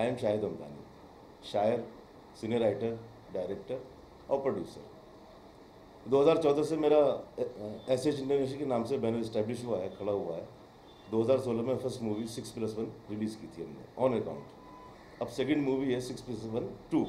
I am Shahid Hamdani, शायर, senior writer, director और producer. 2014 से मेरा एस एच इंटरनेशनल के नाम से बैनर इस्टेब्लिश हुआ है, खड़ा हुआ है। 2016 में फर्स्ट मूवी 6+1 रिलीज़ की थी हमने ऑन अकाउंट। अब सेकंड मूवी है 6+1 2।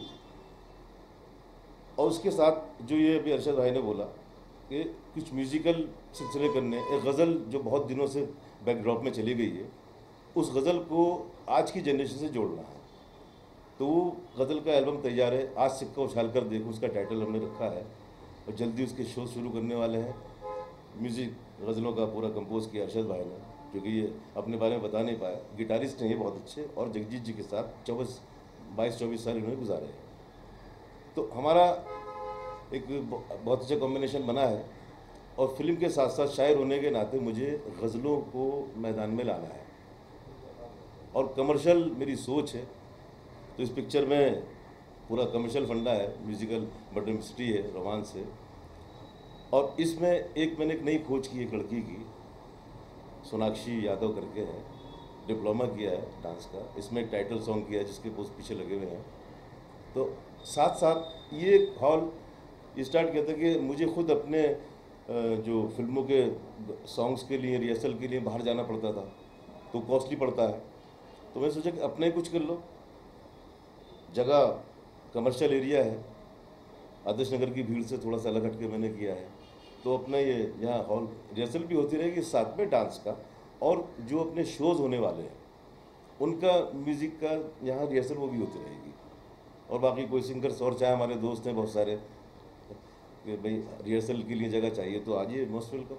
और उसके साथ जो ये अभी अरशद भाई ने बोला कि कुछ म्यूज़िकल सिलसिले करने, एक गज़ल जो बहुत दिनों से बैकड्रॉप में चली गई है, उस गज़ल को आज की जनरेशन से जोड़ना है। तो वो गज़ल का एल्बम तैयार है, आज सिक्का उछाल कर देखो उसका टाइटल हमने रखा है, और जल्दी उसके शो शुरू करने वाले हैं। म्यूज़िक गज़लों का पूरा कंपोज किया अरशद भाई ने, क्योंकि ये अपने बारे में बता नहीं पाया। गिटारिस्ट हैं ये बहुत अच्छे, और जगजीत जी के साथ 22-24 साल इन्होंने गुजारे हैं। तो हमारा एक बहुत अच्छा कॉम्बिनेशन बना है। और फिल्म के साथ साथ शायर होने के नाते मुझे गज़लों को मैदान में लाना है, और कमर्शियल मेरी सोच है। तो इस पिक्चर में पूरा कमर्शियल फंडा है, म्यूज़िकल मर्डर मिस्ट्री है, रोमांस है। और इसमें मैंने एक नई खोज की, एक लड़की की, सोनाक्षी यादव करके है, डिप्लोमा किया है डांस का। इसमें एक टाइटल सॉन्ग किया है जिसके पोस्ट पीछे लगे हुए हैं। तो साथ साथ ये हॉल स्टार्ट किया था कि मुझे खुद अपने जो फिल्मों के सॉन्ग्स के लिए रिहर्सल के लिए बाहर जाना पड़ता था, तो कॉस्टली पड़ता है। तो मैं सोचा कि अपने ही कुछ कर लो। जगह कमर्शियल एरिया है, आदर्श नगर की भीड़ से थोड़ा सा अलग हट के मैंने किया है। तो अपना ये यहाँ हॉल रिहर्सल भी होती रहेगी, साथ में डांस का, और जो अपने शोज़ होने वाले हैं उनका म्यूज़िक का यहाँ रिहर्सल वो भी होती रहेगी। और बाकी कोई सिंगर्स और चाहे हमारे दोस्त हैं बहुत सारे कि भाई रिहर्सल के लिए जगह चाहिए तो आइए, मोस्ट वेलकम।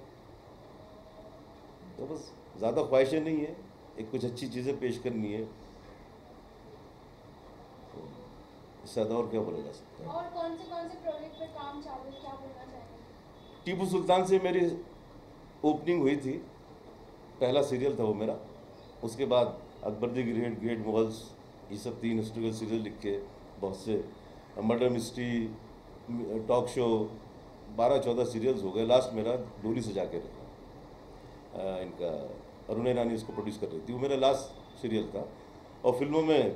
तो बस ज़्यादा ख्वाहिशें नहीं है, एक कुछ अच्छी चीज़ें पेश करनी है, इससे ज़्यादा और क्या बोला जा सकता है। और कौन से प्रोजेक्ट पे काम चालू है, क्या बोलना चाहेंगे? टीपू सुल्तान से मेरी ओपनिंग हुई थी, पहला सीरियल था वो मेरा। उसके बाद Akbar the great, great Mughals, ये सब 3 हिस्टोरिकल सीरियल लिख के, बहुत से murder mystery, talk show, 12-14 serials हो गए। लास्ट मेरा डोली सजा के रखा, इनका अरुण ईरानी उसको प्रोड्यूस कर रही थी, वो मेरा लास्ट सीरियल था। और फिल्मों में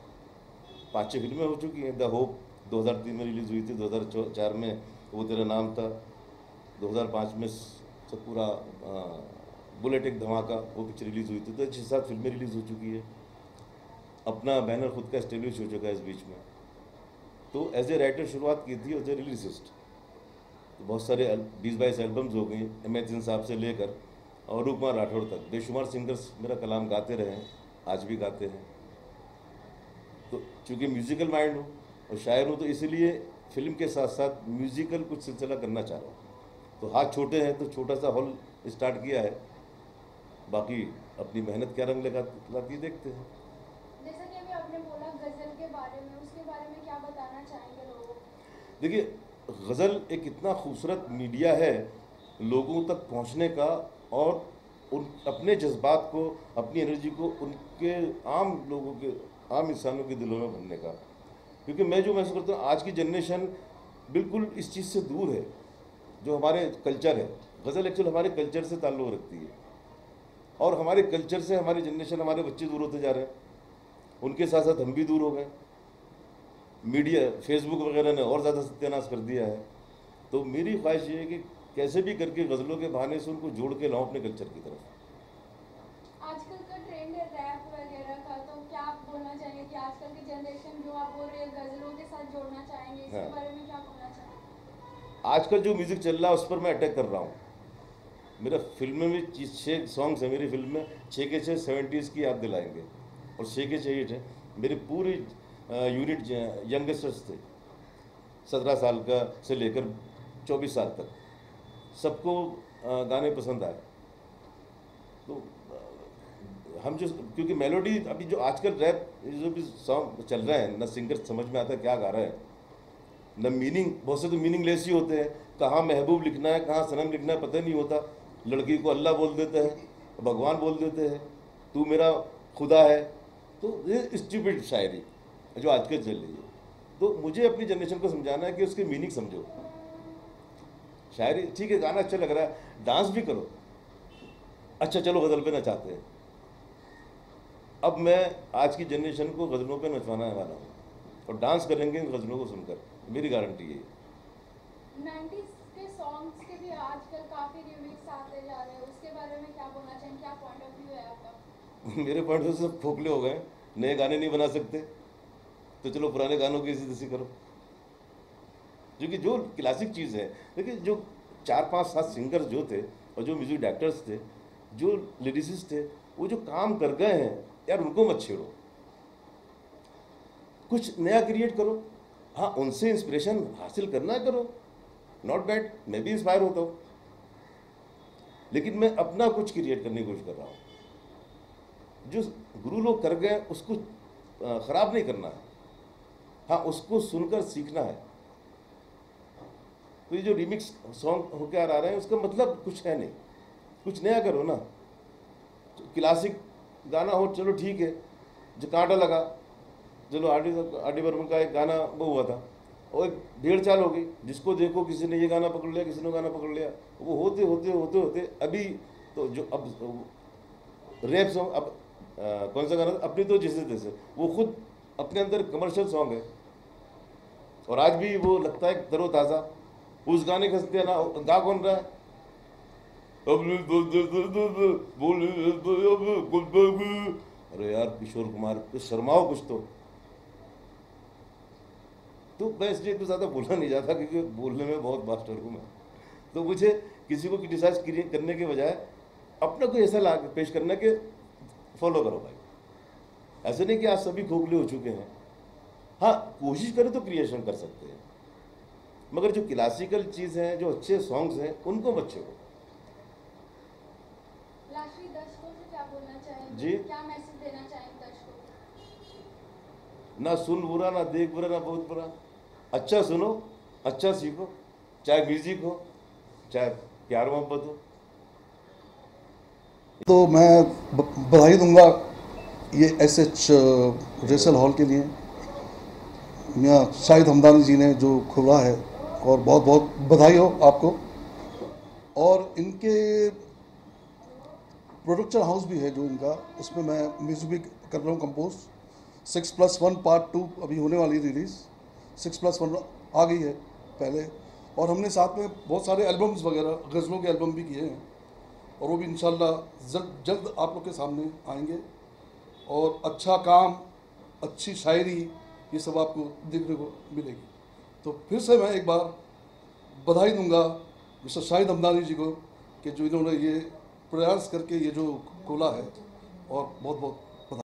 5-6 फिल्में हो चुकी हैं। द होप 2003 में रिलीज़ हुई थी, 2004 में वो तेरा नाम था, 2005 में सतपुरा, बुलेट एक धमाका, वो पिक्चर रिलीज़ हुई थी। तो 6-7 फिल्में रिलीज़ हो चुकी है। अपना बैनर खुद का एस्टेब्लिश हो चुका है इस बीच में। तो एज ए राइटर शुरुआत की थी, एज ए रिलीजिस्ट तो बहुत सारे 20-22 एल्बम्स हो गई, एम साहब से लेकर और रूप कुमार राठौड़ तक। बेशुमार सिंगर्स मेरा कलाम गाते रहे हैं, आज भी गाते हैं। तो चूँकि म्यूज़िकल माइंड हूँ और शायर हूँ, तो इसीलिए फिल्म के साथ साथ म्यूज़िकल कुछ सिलसिला करना चाह रहा हूँ। तो हाथ छोटे हैं तो छोटा सा हॉल स्टार्ट किया है, बाकी अपनी मेहनत क्या रंग लाती देखते हैं। जैसा कि अभी आपने बोला गजल के बारे में, उसके बारे में क्या बताना चाहेंगे लोगों को? देखिए, गज़ल एक इतना खूबसूरत मीडिया है लोगों तक पहुंचने का, और उन अपने जज्बात को, अपनी एनर्जी को उनके आम लोगों के, आम इंसानों के दिलों में भरने का। क्योंकि मैं जो महसूस करता हूँ, आज की जनरेशन बिल्कुल इस चीज़ से दूर है जो हमारे कल्चर है। गज़ल एक्चुअल हमारे कल्चर से ताल्लुक़ रखती है, और हमारे कल्चर से हमारी जनरेशन, हमारे बच्चे दूर होते जा रहे हैं, उनके साथ साथ हम भी दूर हो गए। मीडिया, फेसबुक वगैरह ने और ज़्यादा सत्यानाश कर दिया है। तो मेरी ख्वाहिश ये है कि कैसे भी करके गज़लों के बहाने से उनको जोड़ के लाऊं अपने कल्चर की तरफ। आजकल का ट्रेंड है रैप वगैरह का, तो क्या आप बोलना चाहेंगे कि आजकल की जनरेशन जो आप बोल रहे हैं गजलों के साथ जोड़ना चाहेंगे, इसके हाँ, बारे में क्या बोलना चाहेंगे? आजकल जो म्यूज़िक चल रहा है उस पर मैं अटैक कर रहा हूँ। मेरा फिल्म में 6 सॉन्ग्स हैं, मेरी फिल्म में 6 के 6 70s की याद दिलाएंगे, और 6 के 6 हिट है। मेरी पूरी यूनिट यंगस्टर्स थे, 17 साल का से लेकर 24 साल तक, सबको गाने पसंद आए। तो हम जो, क्योंकि मेलोडी अभी जो आजकल रैप जो भी सॉन्ग चल रहे हैं, ना सिंगर समझ में आता क्या गा रहा है, न मीनिंग, बहुत से तो मीनिंगलेस ही होते हैं। कहाँ महबूब लिखना है, कहाँ सनम लिखना है, पता नहीं होता। लड़की को अल्लाह बोल देते हैं, भगवान बोल देते हैं, तू मेरा खुदा है। तो ये स्टूपिड शायरी जो आजकल चल रही है। तो मुझे अपनी जनरेशन को समझाना है कि उसके मीनिंग समझो। शायरी ठीक है, गाना अच्छा लग रहा है, डांस भी करो, अच्छा चलो गज़ल पे ना चाहते हैं, अब मैं आज की जनरेशन को गज़लों पे नचवाना वाला हूँ और डांस करेंगे इन गज़लों को सुनकर, मेरी गारंटी है। 90s के सॉन्ग्स के भी आजकल काफी रिमिक्स आते जा रहे हैं, उसके बारे में क्या बोलना चाहेंगे, क्या पॉइंट ऑफ व्यू है आपका? मेरे पॉइंट से सब खोखले हो गए, नए गाने नहीं बना सकते तो चलो पुराने गानों की इसी तैसी करो। क्योंकि जो क्लासिक चीज़ है, देखिए जो 4-5-7 सिंगर्स जो थे और जो म्यूजिक डायरेक्टर्स थे, जो लिरिसिस्ट थे, वो जो काम कर गए हैं यार, उनको मत छेड़ो, कुछ नया क्रिएट करो। हाँ, उनसे इंस्पिरेशन हासिल करना करो, नॉट बैड, मैं भी इंस्पायर होता हूँ, लेकिन मैं अपना कुछ क्रिएट करने की कोशिश कर रहा हूँ। जो गुरु लोग कर गए उसको ख़राब नहीं करना है, हाँ उसको सुनकर सीखना है। तो ये जो रिमिक्स सॉन्ग होकर आ रहे हैं उसका मतलब कुछ है नहीं, कुछ नया करो ना। तो क्लासिक गाना हो चलो ठीक है, जो कांटा लगा, चलो आर डी बर्मन का एक गाना वो हुआ था और एक 1.5 साल हो गई, जिसको देखो किसी ने ये गाना पकड़ लिया, किसी ने गाना पकड़ लिया, वो होते होते होते होते अभी तो जो अब रैप सॉन्ग, अब कौन सा गाना, अपनी तो जैसे तैसे, वो खुद अपने अंदर कमर्शियल सॉन्ग है और आज भी वो लगता है तरोताज़ा। उस गाने का सत्या ना गा कौन रहा है, अरे यार किशोर कुमार, तो शर्माओ कुछ तो मैं इसलिए कुछ ज़्यादा बोलना नहीं चाहता क्योंकि बोलने में बहुत मास्टर हूँ मैं। तो मुझे किसी को क्रिटिसाइज करने के बजाय अपना कोई ऐसा ला पेश करना कि फॉलो करो भाई। ऐसे नहीं कि आज सभी खोखले हो चुके हैं, हाँ कोशिश करें तो क्रिएशन कर सकते हैं, मगर जो क्लासिकल चीज़ हैं, जो अच्छे सॉन्ग्स हैं, उनको बच्चे को। लास्टली दर्शकों से क्या बोलना चाहेंगे जी, क्या मैसेज देना चाहेंगे दर्शकों को? ना सुन बुरा, ना देख बुरा, ना बहुत बुरा, अच्छा सुनो, अच्छा सीखो, चाहे म्यूजिक हो, चाहे प्यार मोहब्बत हो। तो मैं बधाई दूंगा ये SH रेसल हॉल के लिए, मियाँ शाहिद हमदानी जी ने जो खोला है, और बहुत बहुत बधाई हो आपको। और इनके प्रोडक्शन हाउस भी है जो इनका, उसमें मैं म्यूजिक भी कर रहा हूँ कंपोज। 6+1 पार्ट 2 अभी होने वाली रिलीज़, 6+1 आ गई है पहले, और हमने साथ में बहुत सारे एल्बम्स वगैरह गज़लों के एल्बम भी किए हैं, और वो भी इंशाल्लाह जल्द आप लोग के सामने आएंगे। और अच्छा काम, अच्छी शायरी, ये सब आपको देखने को मिलेगी। तो फिर से मैं एक बार बधाई दूंगा मिस्टर शाहिद हमदानी जी को कि जो इन्होंने ये प्रयास करके ये जो खोला है, और बहुत बहुत